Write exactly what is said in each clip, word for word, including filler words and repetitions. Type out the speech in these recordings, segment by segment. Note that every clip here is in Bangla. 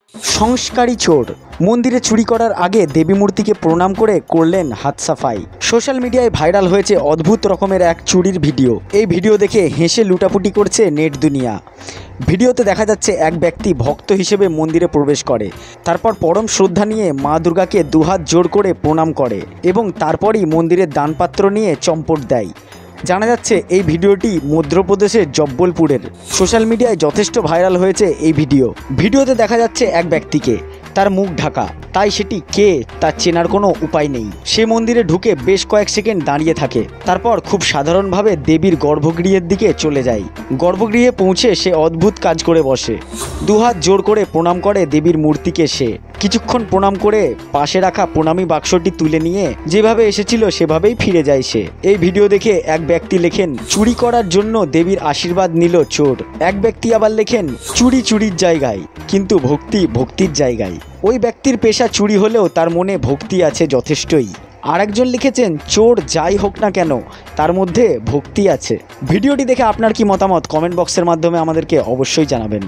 সংস্কারী চোর মন্দিরে চুরি করার আগে দেবী মূর্তিকে প্রণাম করে করলেন হাত সাফাই। সোশ্যাল মিডিয়ায় ভাইরাল হয়েছে অদ্ভুত রকমের এক চুরির ভিডিও। এই ভিডিও দেখে হেসে লুটাপুটি করছে নেট দুনিয়া। ভিডিওতে দেখা যাচ্ছে এক ব্যক্তি ভক্ত হিসেবে মন্দিরে প্রবেশ করে, তারপর পরম শ্রদ্ধা নিয়ে মা দুর্গাকে দুহাত জোড় করে প্রণাম করে এবং তারপরই মন্দিরের দানপাত্র নিয়ে চম্পট দেয়। জানা যাচ্ছে এই ভিডিওটি মধ্যপ্রদেশের জব্বলপুরের। সোশ্যাল মিডিয়ায় যথেষ্ট ভাইরাল হয়েছে এই ভিডিও। ভিডিওতে দেখা যাচ্ছে এক ব্যক্তিকে, তার মুখ ঢাকা, তাই সেটি কে তার চেনার কোনো উপায় নেই। সে মন্দিরে ঢুকে বেশ কয়েক সেকেন্ড দাঁড়িয়ে থাকে, তারপর খুব সাধারণভাবে দেবীর গর্ভগৃহের দিকে চলে যায়। গর্ভগৃহে পৌঁছে সে অদ্ভুত কাজ করে বসে, দুহাত জোড় করে প্রণাম করে দেবীর মূর্তিকে। সে কিছুক্ষণ প্রণাম করে পাশে রাখা প্রণামী বাক্সটি তুলে নিয়ে যেভাবে এসেছিল সেভাবেই ফিরে যায় সে। এই ভিডিও দেখে এক ব্যক্তি লেখেন, চুরি করার জন্য দেবীর আশীর্বাদ নিল চোর। এক ব্যক্তি আবার লেখেন, চুরি চুরির জায়গায় কিন্তু ভক্তি ভক্তির জায়গায়। ওই ব্যক্তির পেশা চুরি হলেও তার মনে ভক্তি আছে যথেষ্টই। আরেকজন লিখেছেন, চোর যাই হোক না কেন তার মধ্যে ভক্তি আছে। ভিডিওটি দেখে আপনার কি মতামত কমেন্ট বক্সের মাধ্যমে আমাদেরকে অবশ্যই জানাবেন।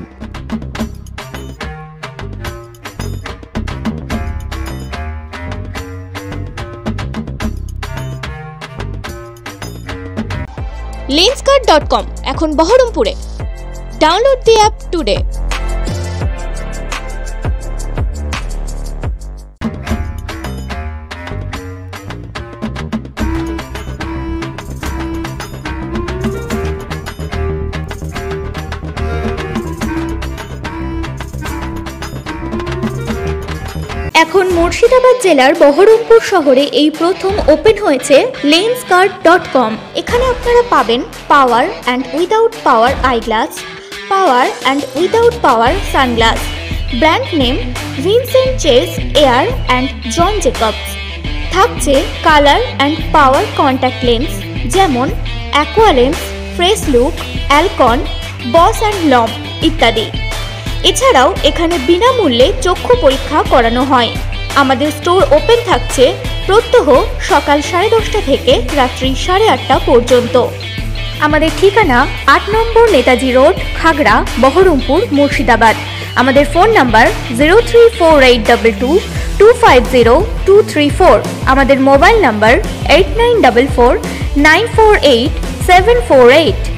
লেন্সকার্ট ডট কম এখন বহরমপুরে। Download the app today. এখন মুর্শিদাবাদ জেলার বহরমপুর শহরে এই প্রথম ওপেন হয়েছে লেন্সকার্ট ডট কম। এখানে আপনারা পাবেন power and without power eyeglass, power and without power sunglass, brand name Vincent Chase Air and John Jacobs. থাকছে colour and power contact lens যেমন Aqualens, fresh look, Alcon, Bausch and Lomb ইত্যাদি। এছাড়াও এখানে বিনামূল্যে চক্ষু পরীক্ষা করানো হয়। আমাদের স্টোর ওপেন থাকছে প্রত্যহ সকাল সাড়ে দশটা থেকে রাত্রি সাড়ে আটটা পর্যন্ত। আমাদের ঠিকানা আট নম্বর নেতাজি রোড, খাগড়া, বহরমপুর, মুর্শিদাবাদ। আমাদের phone number zero three four eight double two two five zero two three four. আমাদের mobile number eight nine double four nine four eight seven four eight.